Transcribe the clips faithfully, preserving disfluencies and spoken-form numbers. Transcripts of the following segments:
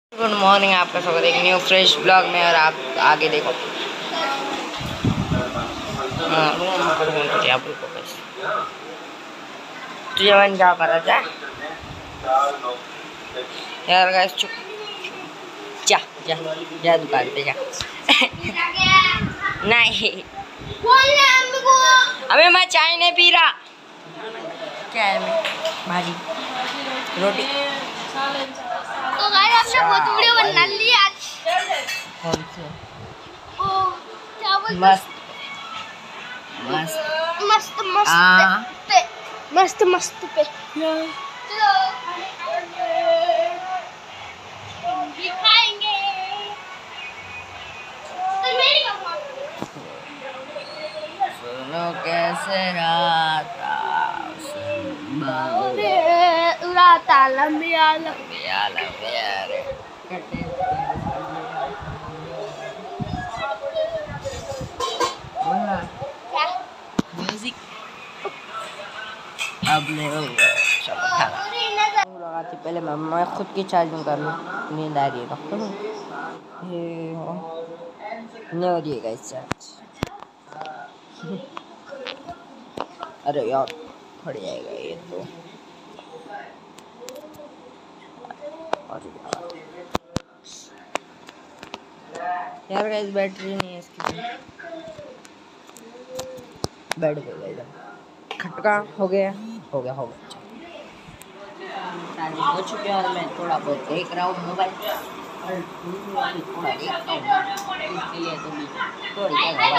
Good morning, आपका स्वागत है एक न्यू फ्रेश ब्लॉग में। और आप आगे देखो, तुझे मन क्या कर रहा था यार? गाइस चुप, जा जा जा दुकान पे जा। नहीं, अबे मैं चाय नहीं पी रहा। क्या है? मैं भाजी रोटी। तो गाइस हमने बहुत वीडियो बना ली आज। कौन से? ओ क्या बोलते? मस्त मस्त मस्त मस्त हाँ। पे मस्त मस्त पे चलो दिखाएंगे। तो मेरी कहाँ? सुनो कैसे रात उड़ाता लंबिया लंबिया लंबिया रे क्या म्यूजिक अब नहीं होगा। लगाती पहले मैं मैं खुद की चार्जिंग कर लूँ। नींद आ रही है डॉक्टर ये नहीं हो रही है गाइस चार्ज। अरे यार फट जाएगा ये तो। अरे यार गाइस बैटरी नहीं है इसकी। बैठ गया एकदम खटका हो गया हो गया हो गया चार्जिंग हो चुकी है। और मैं थोड़ा बहुत देख रहा हूँ मोबाइल और थोड़ा देखता हूँ इसके लिए तो थोड़ी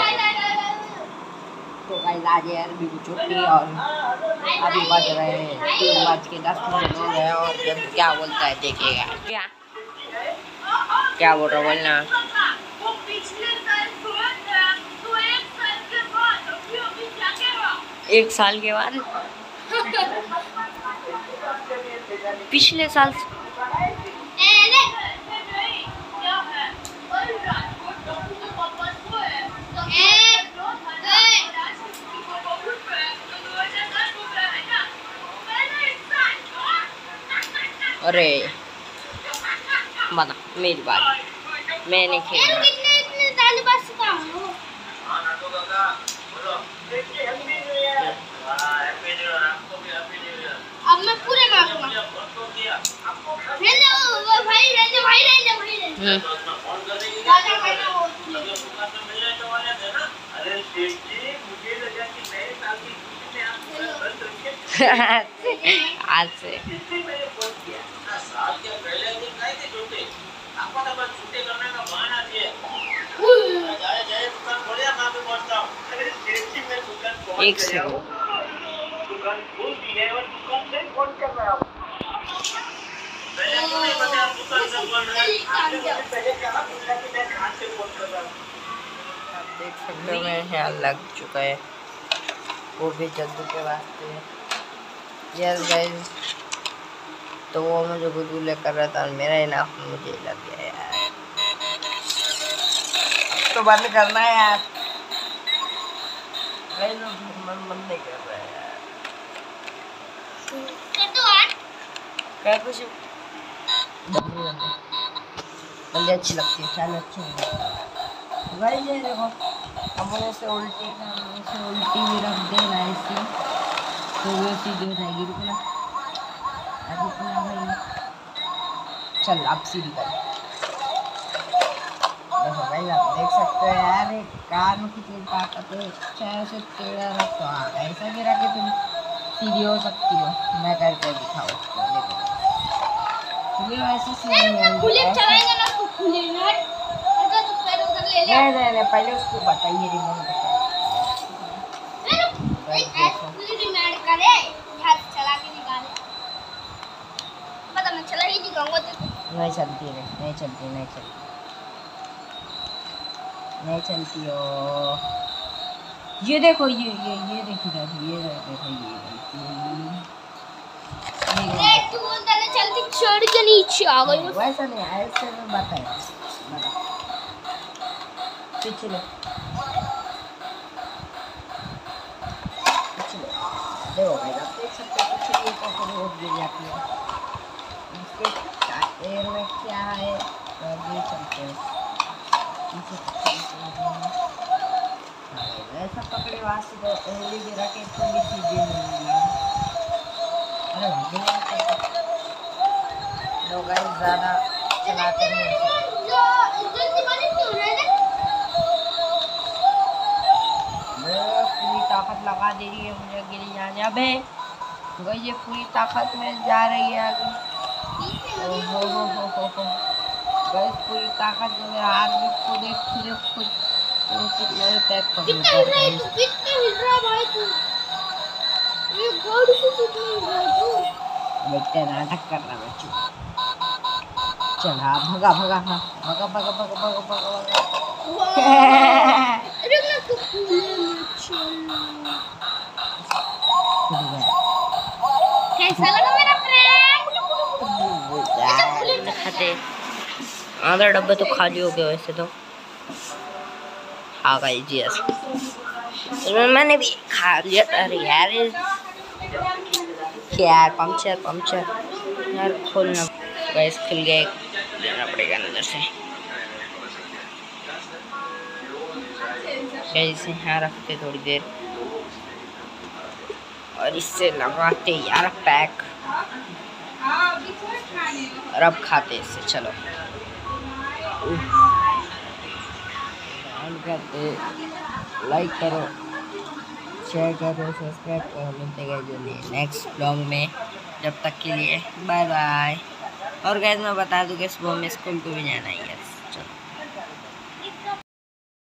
तो गाइस आज यार भी छुट्टी और अभी बज रहे हैं तीन बज के दस मिनट हो गए। और जब क्या बोलता है देखिएगा। क्या क्या बोल रहा बोलना? एक साल के बाद पिछले साल अरे बता मेरी बात मैं नहीं खेलूंगा। कितने इतने दाल बस का हो अब मैं पूरे मारूंगा। रहने वो भाई रहने भाई रहने भाई रहने दादा भाई ना हो अरे सेठ जी मुझे लगा कि नए साल की खुशी में आप बंद रखिए आज से साल के पहले दिन नहीं थे छुट्टी आपको तो बस छुट्टी करने का बहाना दिए। जाए जाए दुकान खोलिया मैं भी पहुंचता हूं। अरे सेठ जी मैं दुकान पहुंच एक गया हूं। दुकान खोल दी है और दुकान से फोन कर रहा हूं। पहले तो नहीं पता दुकान से बोल रहा है। आपने पहले कहा पूछा कि मैं कहां से फोन कर रहा हूं। आप देख सकते हो मेरे यहाँ लग चुका है वो भी जद्दू के वास्ते। यस गाइस तो वो मुझे गुदगुले कर रहा था और मेरा इनाफ मुझे लग गया यार। तो बंद करना है यार। मन मन नहीं कर रहा है यार। कर दो आज क्या कुछ बंदे अच्छी लगती है चाल अच्छी नहीं भाई। ये देखो अपने से उल्टी से उल्टी भी रख देना ऐसी तो वो सीधी हो जाएगी। रुकना रुकना भाई चल अब सीधी कर। देखो भाई आप देख सकते हो यार एक कान की ताकत है। चाहे उसे टेढ़ा रखो हाँ ऐसा भी रखे तुम सीधी हो सकती हो। मैं करके दिखाओ उसको देखो ये वैसे सीधी नहीं खुले है। चलाएंगे ना तो खुले ना अगर तो पैर उधर ले ले नहीं नहीं नहीं पहले उसको बताइए रिमोट खुली डिमांड करे हाथ चला के निकाले पता मैं चला ही नहीं कहूंगा तो नहीं चलती है नहीं चलती नहीं चलती नहीं चलती हो। ये देखो ये ये ये देखो ये देखो ये देख तू बोलता है चलती चढ़ के नीचे आ गई। वैसा नहीं ऐसे में बताया पिछले पिछले देखो भाई आप देख सकते हो पिछले कैसे रोड गिर जाती है। इसके पैर में क्या है तो आगे चलते हैं। पीछे चलते हैं। ऐसा पकड़े वहाँ से पहले गिरा के थोड़ी चीजें मिलेंगी। अरे लोग गाइस ज़्यादा चलाते नहीं हैं। पूरी ताकत लगा दे रही है मुझे गिरी जाने। अबे गाइस ये पूरी ताकत में जा रही है आगे। ओहो हो हो हो हो गाइस पूरी ताकत में मेरा हाथ भी खुद ही खुद खुद तो कितने पैक कर कितना हिल रहा है तू, कितना हिल रहा है भाई तू, ये गाड़ी से कितना हिल रहा है तू। बेटा नाटक कर रहा है चुप। चल हाँ भगा भगा हाँ भगा भगा भगा भगा भगा भगा। अरे मैं तो खुले में चल। कैसा लगा मेरा प्रैंक? खाते आधा डब्बा तो खाली हो गया वैसे तो। हाँ गाइस जी इसमें मैंने भी खा लिया। अरे यार यार पंक्चर पंक्चर यार खोलना। गाइस खुल गया, लेना पड़ेगा अंदर से। गाइस यहाँ रखते थोड़ी देर और इससे लगाते यार पैक और अब खाते इससे। चलो करते, लाइक करो, शेयर करो, सब्सक्राइब करो। मिलते गए जल्दी नेक्स्ट ब्लॉग में। जब तक के लिए बाय बाय। और गैस मैं बता दूँ कि सुबह में स्कूल को भी जाना ही है।